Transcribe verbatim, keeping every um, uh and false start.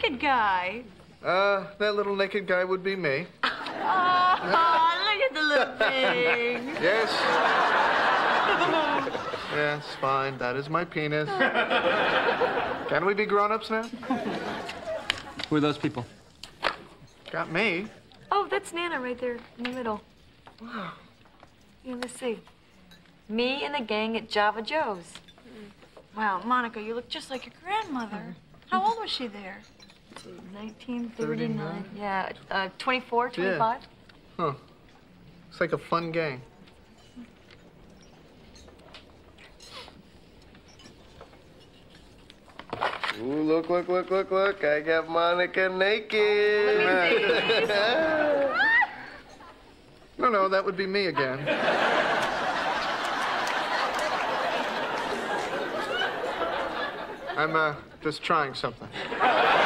naked guy? Uh, that little naked guy would be me. Oh, look at the little thing. Yes. Yes, fine. That is my penis. Can we be grown-ups now? Who are those people? Got me. Oh, that's Nana right there in the middle. Wow. Yeah, let's see. Me and the gang at Java Joe's. Wow, Monica, you look just like your grandmother. How old was she there? nineteen thirty-nine. Yeah, uh, twenty-four, twenty-five. Yeah. Huh. It's like a fun gang. Ooh, look, look, look, look, look. I got Monica naked. No, no, that would be me again. I'm, uh, just trying something.